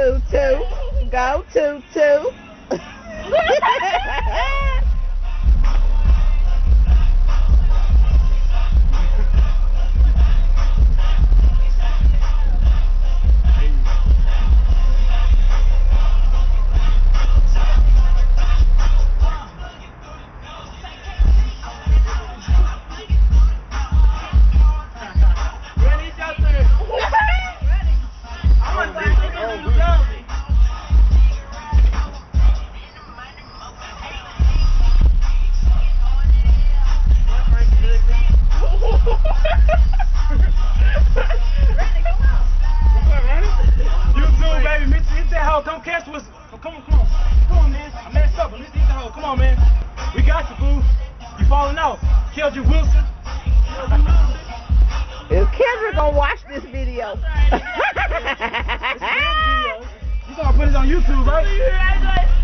Tutu. Go, Tutu. Don't catch what's. Oh, come on, man. I messed up, but let's hit the hole. Come on, man. We got you, boo. You falling out. Keldrick Wilson. Is Kendra gonna watch this video? You gonna put it on YouTube, right?